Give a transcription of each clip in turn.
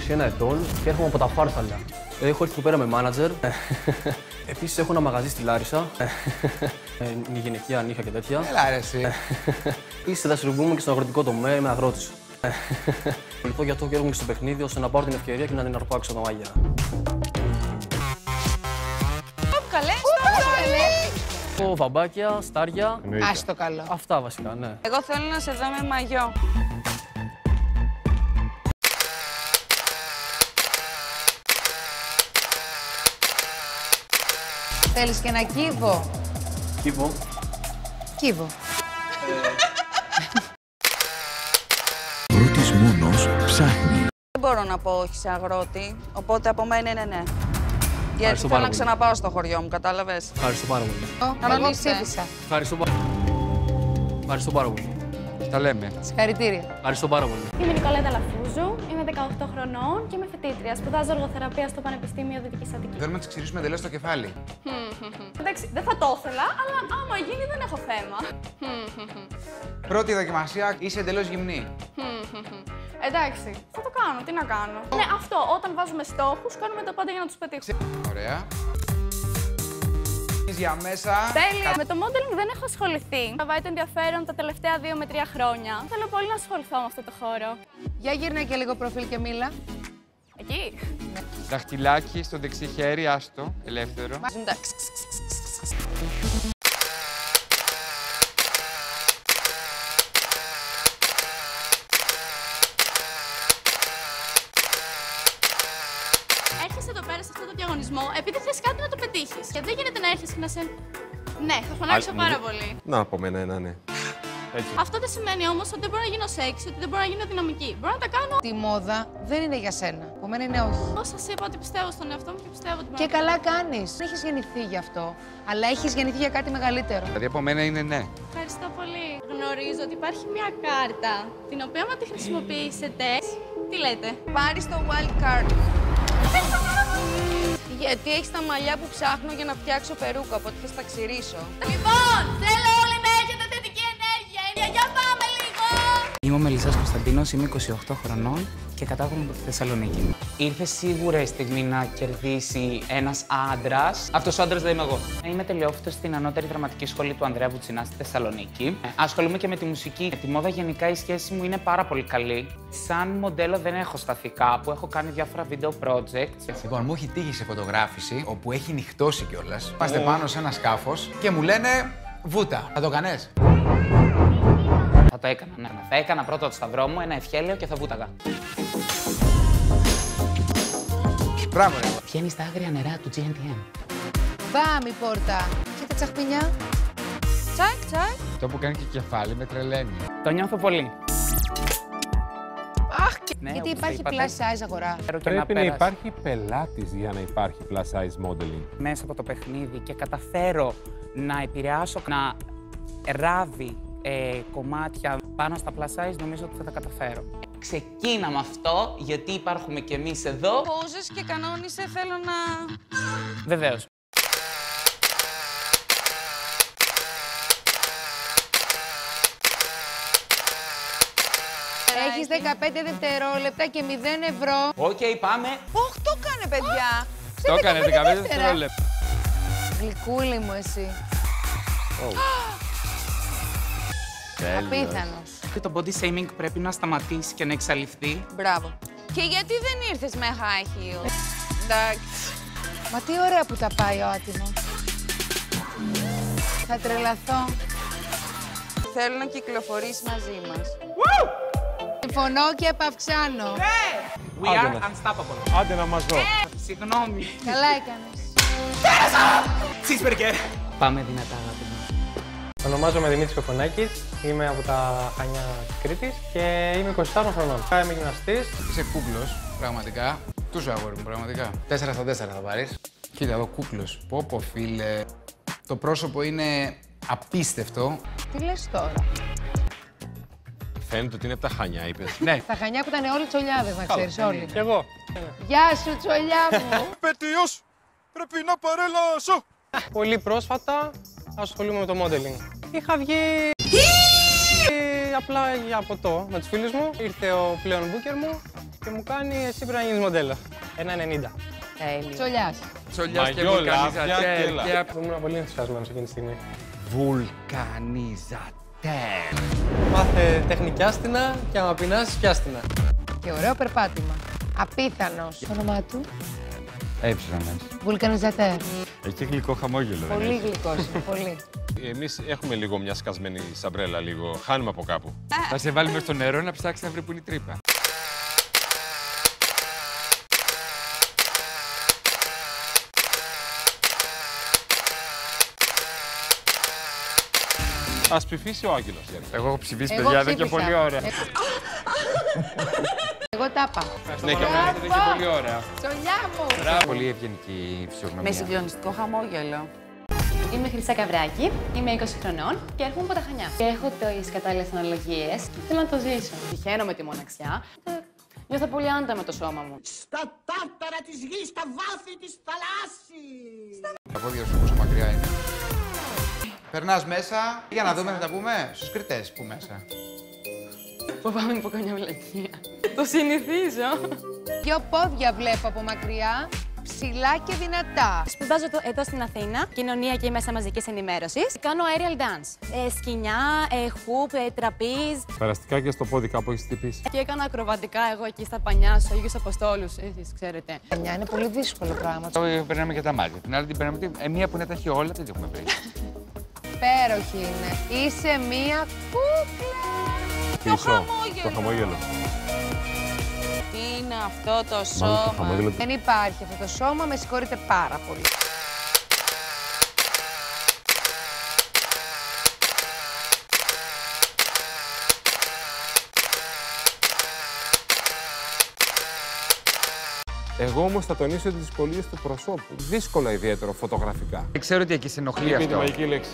21 ετών και έρχομαι από τα Φάρθαλα. Έχω έρθει εδώ πέρα με μάνατζερ. Επίσης έχω ένα μαγαζί στη Λάρισα. Είναι γυναικεία νύχια και τέτοια. Έλα ρε εσύ. Επίσης δραστηριοποιούμε και στον αγροτικό τομέα, είμαι αγρότης. Λοιπόν, για αυτό και έρχομαι και στο παιχνίδι ώστε να πάρω την ευκαιρία και να την αρπάξω τα μάγια. Έχω βαμπάκια, στάρια. Ας το καλό. Αυτά βασικά, ναι. Εγώ θέλω να σε δω με μαγιό. Θέλεις και ένα κύβο. Κύβο. Κύβο. Πρώτης Μούνος ψάχνει. Δεν μπορώ να πω όχι σε αγρότη, οπότε από μένα είναι ναι. Γιατί θέλω πάρα να πολύ. ξαναπάω στο χωριό μου, κατάλαβες. Ευχαριστώ πάρα πολύ. Εγώ Κανονίστε. ψήφισα. Ευχαριστώ πάρα πολύ. Τα λέμε. Συγχαρητήρια. Ευχαριστώ πάρα πολύ. Είμαι η Νικολέτα Λαφούζου, είμαι 18 χρονών και είμαι φοιτήτρια. Σπουδάζω εργοθεραπεία στο Πανεπιστήμιο Δυτικής Αττικής. Θέλουμε να τη ξυρίσουμε εντελώς το κεφάλι. Εντάξει, δεν θα το ήθελα, αλλά άμα γίνει δεν έχω θέμα. Πρώτη δοκιμασία, είσαι εντελώς γυμνή. Εντάξει, θα το κάνω, τι να κάνω. Ναι, αυτό, όταν βάζουμε στόχους, κάνουμε τα πάντα για να τους πετύχουμε. Ωραία. Για μέσα. Τέλεια! Με το modeling δεν έχω ασχοληθεί. Τραβάει το ενδιαφέρον τα τελευταία 2 με 3 χρόνια. Θέλω πολύ να ασχοληθώ με αυτό το χώρο. Για γύρνα και λίγο προφίλ και μίλα. Εκεί. Δαχτυλάκι στο δεξί χέρι, άστο, ελεύθερο. Εντάξει. Έρχεσαι εδώ πέρα σε αυτό το διαγωνισμό επειδή θες κάτι να το πετύχεις. Και δεν γίνεται να έρχεσαι και να σε. Ναι, θα φωνάξω πάρα πολύ. Να, από μένα ένα ναι. Έτσι. Αυτό δεν σημαίνει όμως ότι δεν μπορώ να γίνω σεξ, ότι δεν μπορώ να γίνω δυναμική. Μπορώ να τα κάνω. Τη μόδα δεν είναι για σένα. Από μένα είναι όχι. Εγώ σας είπα ότι πιστεύω στον εαυτό μου και πιστεύω ότι. Και καλά κάνεις. Δεν έχεις γεννηθεί γι' αυτό, αλλά έχεις γεννηθεί για κάτι μεγαλύτερο. Δηλαδή από μένα είναι ναι. Ευχαριστώ πολύ. Γνωρίζω ότι υπάρχει μια κάρτα την οποία άμα τη χρησιμοποιήσετε. Τι λέτε. Πάρεις το wild card. Γιατί έχεις τα μαλλιά που ψάχνω για να φτιάξω περούκα, οπότε θα στα ξυρίσω. Λοιπόν, θέλω όλοι να έχετε θετική ενέργεια. Για πάμε λίγο. Είμαι ο Μελισσάς Κωνσταντίνος, είμαι 28 χρονών και κατάγομαι από τη Θεσσαλονίκη. Ήρθε σίγουρα η στιγμή να κερδίσει ένας άντρας. Αυτός ο άντρας δεν είμαι εγώ. Είμαι τελειόφοιτος στην Ανώτερη Δραματική Σχολή του Ανδρέα Βουτσινά στη Θεσσαλονίκη. Ασχολούμαι και με τη μουσική. Με τη μόδα γενικά η σχέση μου είναι πάρα πολύ καλή. Σαν μοντέλο δεν έχω σταθεί κάπου, έχω κάνει διάφορα video projects. Λοιπόν, μου έχει τύχει σε φωτογράφηση όπου έχει νυχτώσει κιόλας. Είμαστε πάνω σε ένα σκάφος και μου λένε βούτα. Θα το κάνεις? Θα το έκανα, ναι. Θα έκανα πρώτα το σταυρό μου, ένα ευχέλαιο και θα βούταγα. Μπράβο, ρε. Βγαίνει στα άγρια νερά του GNTM. Μπαμ η πόρτα. Και τα τσαχπινιά. Τσακ, τσακ. Αυτό που κάνει και κεφάλι με τρελαίνει. Το νιώθω πολύ. Αχ, Ναι, γιατί όπως υπάρχει είπατε. plus size αγορά. Πρέπει να υπάρχει πελάτης για να υπάρχει plus size modeling. Μέσα από το παιχνίδι και καταφέρω να επηρεάσω, να ράβει κομμάτια πάνω στα plus size, νομίζω ότι θα τα καταφέρω. Ξεκίνα με αυτό, γιατί υπάρχουμε κι εμείς εδώ. Πόζες και κανόνισε, θέλω να... Βεβαίως. Έχεις 15 δευτερόλεπτα και 0 ευρώ. Οκ, πάμε. Ωχ, το κάνε, παιδιά. Το έκανε 15 δεύτερα. δευτερόλεπτα. Γλυκούλη μου εσύ. Απίθανος. Το body shaming πρέπει να σταματήσει και να εξαλειφθεί. Μπράβο. Και γιατί δεν ήρθες με high heels? Εντάξει. Μα τι ωραία που τα πάει ο άτιμος. Θα τρελαθώ. Θέλω να κυκλοφορείς μαζί μας. Συμφωνώ και επαυξάνω. We are unstoppable. Άντε να μας δω. Συγγνώμη. Καλά έκανες. Cheeseburger. Πάμε δυνατά, αγάπη μου. Ονομάζομαι Δημήτρης Κοφωνάκης, είμαι από τα Χανιά της Κρήτης και είμαι 24 χρονών. Είμαι γυμναστής. Είσαι κούκλος, πραγματικά. Τους αγόρι μου, πραγματικά. 4 στα 4 θα πάρεις. Κοίτα εδώ, κούκλος. Πω, φίλε. Το πρόσωπο είναι απίστευτο. Τι λες τώρα. Φαίνεται ότι είναι από τα Χανιά, είπες. Ναι. Τα Χανιά που ήταν όλοι τσολιάδες, να ξέρεις, όλοι. Κι εγώ. Γεια σου, τσολιά μου. Πετίος, πρέπει να παρέλασω. Πολύ πρόσφατα ασχολούμαι με το modeling. Είχα βγει απλά για ποτό με τους φίλους μου. Ήρθε ο πλέον μπούκερ μου και μου κάνει εσύ πρέπει να γίνεις μοντέλο. 1,90. Τέλειο. Τσολιάς. Τσολιάς και Μαγιό, βουλκανιζατέρ. λάβια, Ήμουν πολύ ενθουσιασμένος εκείνη τη στιγμή. Βουλκανιζατέρ. Μάθε τεχνική άστινα και άμα πεινάσεις πιάστινα. Και ωραίο περπάτημα. Απίθανος. Το όνομά του. Έψιλον. Βουλκανιζατέρ. Έχει γλυκό χαμόγελο, δεν Πολύ έχει? γλυκός είναι, πολύ. Εμείς έχουμε λίγο μια σκασμένη σαμπρέλα, λίγο. Χάνουμε από κάπου. Θα σε βάλει μες στο νερό να ψάξει να βρει που είναι η τρύπα. Ας ψηφίσει ο Άγγελος. Εγώ έχω ψηφίσει, Εγώ παιδιά, δεν και ψήφισα. πολύ ωραία. Εγώ τάπα. Ναι, και εμένα δεν και πολύ ωραία. Τσολιά μου. Μπράβο. Πολύ ευγενική Με φυσιογνωμία. συγκλονιστικό χαμόγελο. Είμαι Χρυσά Καβράκη, είμαι 20 χρονών και έρχομαι από τα Χανιά. Και έχω τις κατάλληλες αναλογίες και θέλω να το ζήσω. Τυχαίνω με τη μοναξιά. Νιώθω πολύ άνετα με το σώμα μου. Στα τάρταρα της γης, στα βάθη της θαλάσσης. Τα πόδια σου πόσο μακριά είναι. Περνάς μέσα, για να δούμε, θα τα πούμε στους κριτές που μέσα. Φοβάμαι να πω καμιά βλακεία. Το συνηθίζω. Δυο πόδια βλέπω από μακριά, ψηλά και δυνατά. Σπουδάζω εδώ στην Αθήνα, κοινωνία και μέσα μαζικής ενημέρωσης. Κάνω aerial dance. Σκηνιά, hoop, τραπίζ. Περαστικά και στο πόδι κάπου έχεις χτυπήσει. Και έκανα ακροβατικά εγώ εκεί στα πανιά στους Αγίους Αποστόλους, εσείς ξέρετε. Μια είναι πολύ δύσκολο πράγμα. Το περνάμε και τα μάτια. Την άλλη την περνάμε. Μία που είναι τα έχει όλα, δεν την έχουμε βρει. Υπέροχη είναι. Είσαι μία κούκλα. Πίσω, το χαμόγελο. Τι είναι αυτό το Μάλλον σώμα. το χαμόγελο. Δεν υπάρχει αυτό το σώμα, με συγχωρείτε πάρα πολύ. Εγώ όμως θα τονίσω τις δυσκολίες του προσώπου. Δύσκολα ιδιαίτερο φωτογραφικά. Ξέρω ότι εκεί σε ενοχλεί Είπε τη αυτό. μαγική λέξη.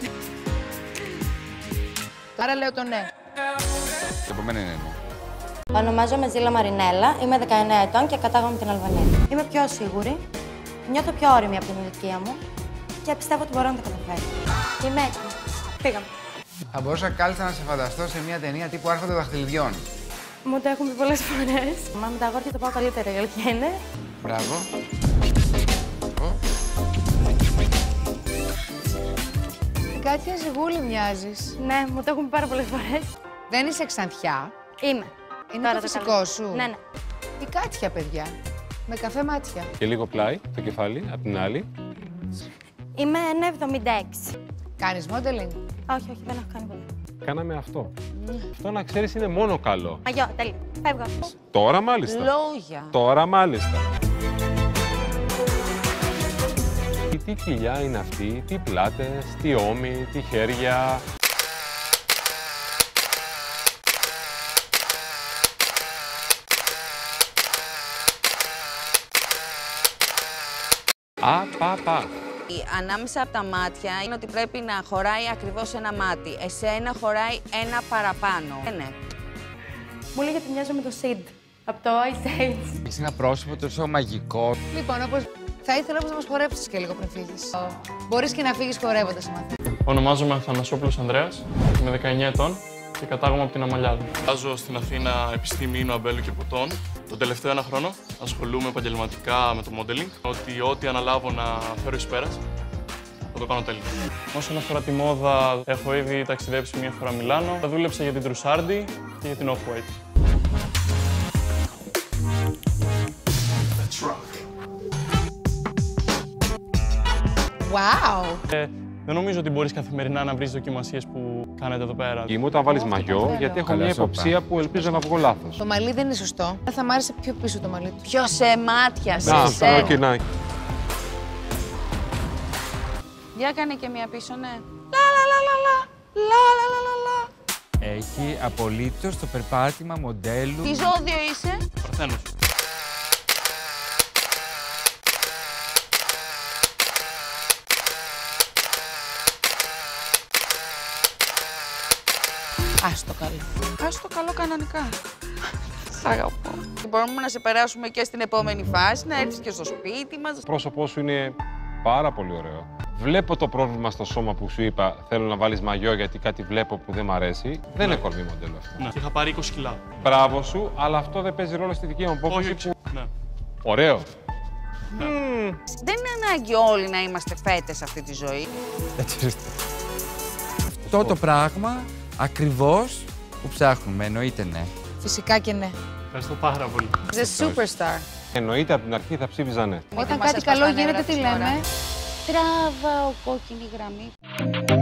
Άρα λέω το ναι. Επομένω είναι ναι. Ονομάζομαι Ζήλα Μαρινέλα, είμαι 19 ετών και κατάγομαι από την Αλβανία. Είμαι πιο σίγουρη, νιώθω πιο όριμη από την ηλικία μου και πιστεύω ότι μπορώ να το καταφέρω. Είμαι έτοιμη. Πήγαμε. Θα μπορούσα κάλλιστα να σε φανταστώ σε μια ταινία τύπου Άρχοντα Δαχτυλιδιών. Μου το έχουν πει πολλές φορές. Μα με τα αγόρια το πάω καλύτερα, η αλήθεια είναι. Μπράβο. Κάτια ζυγούλη μοιάζεις. Ναι, μου το έχουν πει πάρα πολλές φορές. Δεν είσαι Ξανθιά. Είμαι. Είναι Τώρα το το φυσικό κάνω. σου. Ναι, ναι. Η Κάτια, παιδιά. Με καφέ μάτια. Και λίγο πλάι, το κεφάλι, απ' την άλλη. Είμαι 1,76. Κάνεις modeling. Όχι, όχι, δεν έχω κάνει πολύ. Κάναμε αυτό. Αυτό να ξέρεις είναι μόνο καλό. Μαγιό, τέλειο. Φεύγω. Τώρα μάλιστα. Λόγια. Τώρα μάλιστα. Τι κοιλιά είναι αυτή, τι πλάτες, τι ώμοι, τι χέρια. Πα. Ανάμεσα από τα μάτια είναι ότι πρέπει να χωράει ακριβώς ένα μάτι. Εσένα χωράει ένα παραπάνω. Ναι. Μου λέει ότι μοιάζω με το Sid από το Ice Age. Έχεις ένα πρόσωπο τόσο μαγικό. Λοιπόν, όπως θα ήθελα όμως να μας χορέψεις και λίγο πριν φύγεις. Μπορείς και να φύγεις χορεύοντας, αν θέλεις. Ονομάζομαι Αθανασόπουλος Ανδρέας, είμαι 19 ετών και κατάγομαι από την Αμαλιάδα. Βάζω στην Αθήνα επιστήμη ίνου, αμπέλου και ποτών. Τον τελευταίο 1 χρόνο ασχολούμαι επαγγελματικά με το modeling. Ότι ό,τι αναλάβω να φέρω εις πέρας, θα το κάνω τέλειο. Όσον αφορά τη μόδα, έχω ήδη ταξιδέψει μία φορά Μιλάνο. Δούλεψα για την Τρουσάρντι και για την Off-White. Wow! Δεν νομίζω ότι μπορείς καθημερινά να βρεις δοκιμασίες που κάνετε εδώ πέρα. Ή μου όταν βάλεις μαγιό, γιατί έχω μια υποψία που ελπίζω να βγω λάθος. Το μαλλί δεν είναι σωστό. Θα μ' άρεσε πιο πίσω το μαλλί του. Πιο σε μάτια, σε Να, αυτό κοινάκι. Για κάνε και μία πίσω, ναι. Έχει απολύτως το περπάτημα μοντέλου. Τι ζώδιο είσαι? Παρθένος. Ας το καλό. Ας το καλό κανονικά. Σ' αγαπώ. Μπορούμε να σε περάσουμε και στην επόμενη φάση, να έρθεις και στο σπίτι μας. Το πρόσωπό σου είναι πάρα πολύ ωραίο. Βλέπω το πρόβλημα στο σώμα που σου είπα. Θέλω να βάλεις μαγιό γιατί κάτι βλέπω που δεν μ' αρέσει. Δεν είναι κορμί μοντέλο αυτό. Ναι. Είχα πάρει 20 κιλά. Μπράβο σου, αλλά αυτό δεν παίζει ρόλο στη δική μου απόφαση. Όχι. Ναι. Ωραίο. Ναι. Δεν είναι ανάγκη όλοι να είμαστε φέτες σε αυτή τη ζωή. Αυτό το πράγμα ακριβώς που ψάχνουμε, εννοείται ναι. Φυσικά και ναι. Ευχαριστώ πάρα πολύ. The superstar. Εννοείται από την αρχή θα ψήφιζα ναι. Όταν κάτι καλό γίνεται, τι λέμε? Τράβα ο κόκκινη γραμμή.